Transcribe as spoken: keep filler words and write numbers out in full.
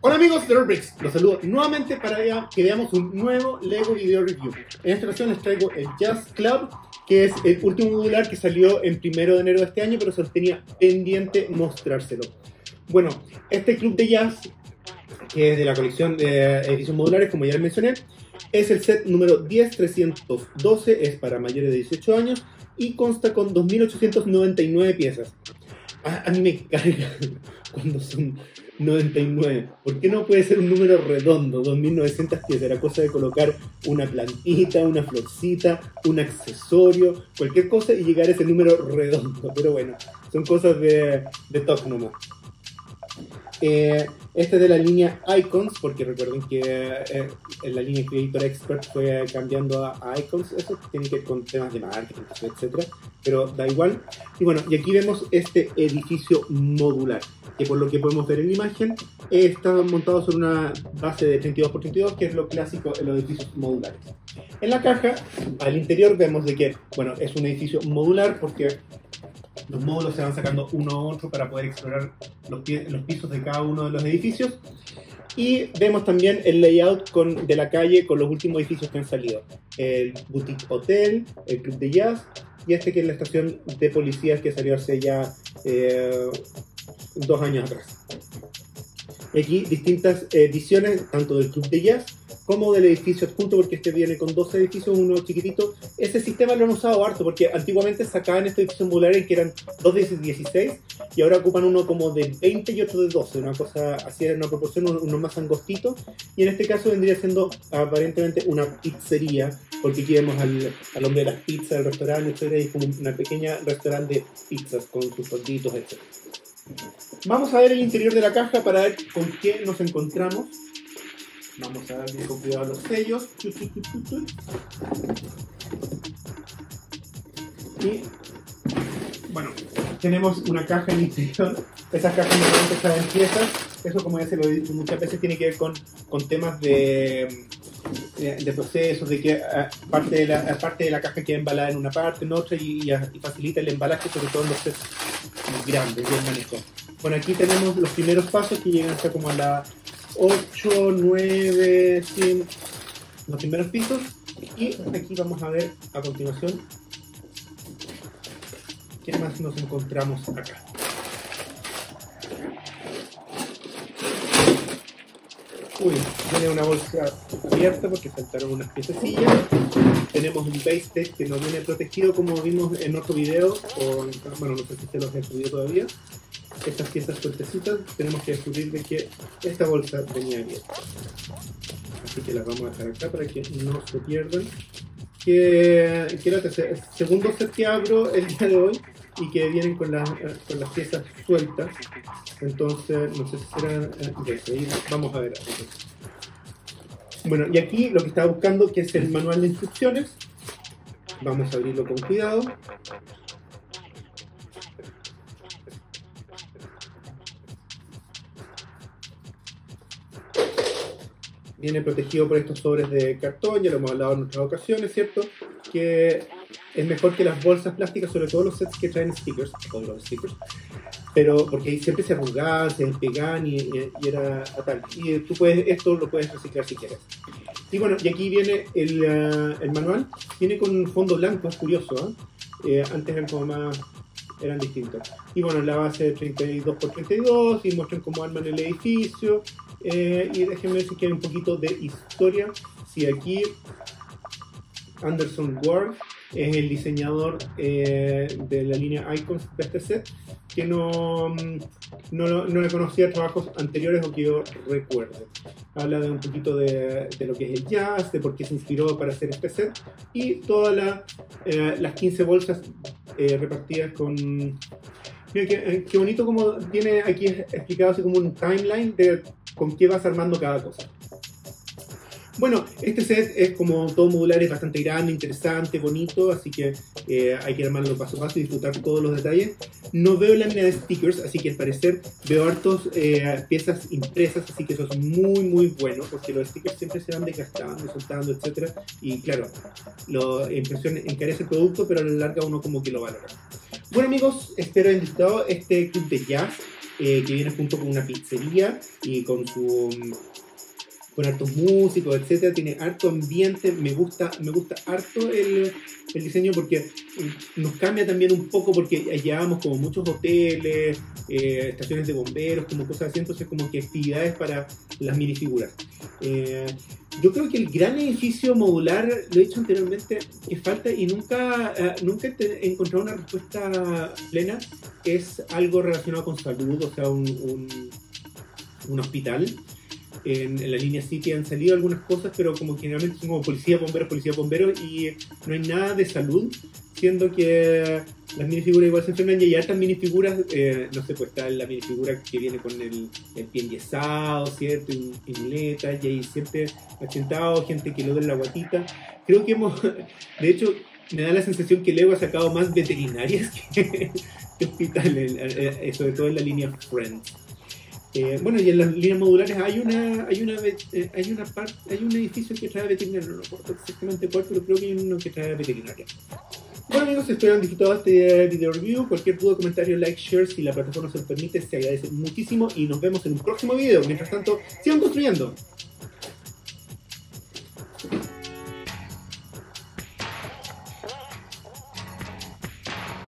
Hola amigos de LordBricks, los saludo nuevamente para que veamos un nuevo LEGO Video Review. En esta ocasión les traigo el Jazz Club, que es el último modular que salió en primero de enero de este año, pero se los tenía pendiente mostrárselo. Bueno, este club de jazz, que es de la colección de edificios modulares, como ya les mencioné, es el set número diez trescientos doce, es para mayores de dieciocho años y consta con dos mil ochocientas noventa y nueve piezas. A, a mí me carga cuando son noventa y nueve. ¿Por qué no puede ser un número redondo? dos mil novecientas piezas. Era cosa de colocar una plantita, una florcita, un accesorio, cualquier cosa y llegar a ese número redondo. Pero bueno, son cosas de, de top nomás. Eh, este es de la línea Icons, porque recuerden que eh, en la línea Creator Expert fue cambiando a, a Icons. Eso tiene que ver con temas de marketing, etcétera, pero da igual. Y bueno, y aquí vemos este edificio modular, que por lo que podemos ver en la imagen, eh, está montado sobre una base de treinta y dos por treinta y dos, que es lo clásico en los edificios modulares. En la caja, al interior, vemos de que, bueno, es un edificio modular porque los módulos se van sacando uno a otro para poder explorar los, pie, los pisos de cada uno de los edificios. Y vemos también el layout con, de la calle con los últimos edificios que han salido. El Boutique Hotel, el Club de Jazz y este que es la estación de policías que salió hace ya eh, dos años atrás. Y aquí distintas ediciones, tanto del Club de Jazz como del edificio adjunto, porque este viene con dos edificios, uno chiquitito. Ese sistema lo han usado harto, porque antiguamente sacaban estos edificios modulares que eran dos de dieciséis, y ahora ocupan uno como de veinte y otro de doce, una cosa así en una proporción, uno más angostito, y en este caso vendría siendo aparentemente una pizzería, porque aquí vemos al, al hombre de las pizzas, el restaurante, etcétera, y como una pequeña restaurante de pizzas con sus solditos, etcétera. Vamos a ver el interior de la caja para ver con qué nos encontramos. Vamos a darle con cuidado a los sellos. Y bueno, tenemos una caja en el interior. Esas cajas normalmente traen piezas. Eso, como ya se lo he dicho muchas veces, tiene que ver con, con temas de, de, de procesos, de que uh, parte, de la, parte de la caja queda embalada en una parte, en otra, y, y, y facilita el embalaje, sobre todo en los sets grandes, bien manejo. Bueno, aquí tenemos los primeros pasos que llegan hasta como a la ocho, nueve, cien, los primeros pisos, y aquí vamos a ver a continuación qué más nos encontramos acá. Uy, tiene una bolsa abierta porque faltaron unas piececillas. Tenemos un base tape que no viene protegido como vimos en otro video, o, bueno, no sé si se los he subido todavía. Estas piezas sueltecitas tenemos que descubrir de que esta bolsa venía abierta, así que las vamos a dejar acá para que no se pierdan. Que, que era el segundo set que abro el día de hoy y que vienen con, la, con las piezas sueltas, entonces no sé si serán de eso, y vamos a ver. Bueno, y aquí lo que estaba buscando, que es el manual de instrucciones, vamos a abrirlo con cuidado. Viene protegido por estos sobres de cartón, ya lo hemos hablado en otras ocasiones, ¿cierto? Que es mejor que las bolsas plásticas, sobre todo los sets que traen stickers, o los stickers, pero porque siempre se arrugaban, se despegaban y, y, y era tal. Y tú puedes, esto lo puedes reciclar si quieres. Y bueno, y aquí viene el, uh, el manual, viene con un fondo blanco, es curioso, ¿eh? Eh, antes eran como más, eran distintos. Y bueno, la base de treinta y dos por treinta y dos, y muestran cómo arman el edificio. Eh, y déjenme decir que hay un poquito de historia. Si aquí Anderson Ward es el diseñador eh, de la línea Icons de este set, que no, no, no le conocía trabajos anteriores o que yo recuerde. Habla de un poquito de, de lo que es el jazz, de por qué se inspiró para hacer este set, y todas la, eh, las quince bolsas eh, repartidas con... Mira, qué, qué bonito como tiene aquí explicado así como un timeline de con qué vas armando cada cosa. Bueno, este set es como todo modular, es bastante grande, interesante, bonito, así que eh, hay que armarlo paso a paso y disfrutar todos los detalles. No veo lámina de stickers, así que al parecer veo hartos eh, piezas impresas, así que eso es muy muy bueno, porque los stickers siempre se van desgastando, soltando, etcétera. Y claro, la impresión encarece el producto, pero a la larga uno como que lo valora. Bueno amigos, espero haber disfrutado este club de jazz. eh, que viene junto con una pizzería y con su con hartos músicos, etcétera. Tiene harto ambiente, me gusta, me gusta harto el, el diseño porque nos cambia también un poco porque llevamos como muchos hoteles, eh, estaciones de bomberos, como cosas así, entonces como que actividades para las minifiguras. Eh, yo creo que el gran edificio modular, lo he dicho anteriormente, que falta y nunca, uh, nunca he encontrado una respuesta plena, es algo relacionado con salud, o sea, un, un, un hospital. En, en la línea City han salido algunas cosas, pero como generalmente son como policía, bomberos, policía, bomberos, y no hay nada de salud, siendo que las minifiguras igual se enferman y hay hartas minifiguras, eh, no sé, pues está la minifigura que viene con el, el pie enyesado, ¿cierto? Y, y muletas, y hay siempre accidentados, gente que le duele la guatita. Creo que hemos, de hecho, me da la sensación que Lego ha sacado más veterinarias que, que hospitales, eh, sobre todo en la línea Friends. Eh, bueno, y en las líneas modulares hay una hay una eh, hay una parte hay un edificio que trae veterinaria, no recuerdo exactamente cuál, pero creo que hay uno que trae veterinaria. Bueno amigos, espero hayan disfrutado este video review. Cualquier duda, comentario, like, share, si la plataforma se lo permite, se agradece muchísimo y nos vemos en un próximo video. Mientras tanto, sigan construyendo.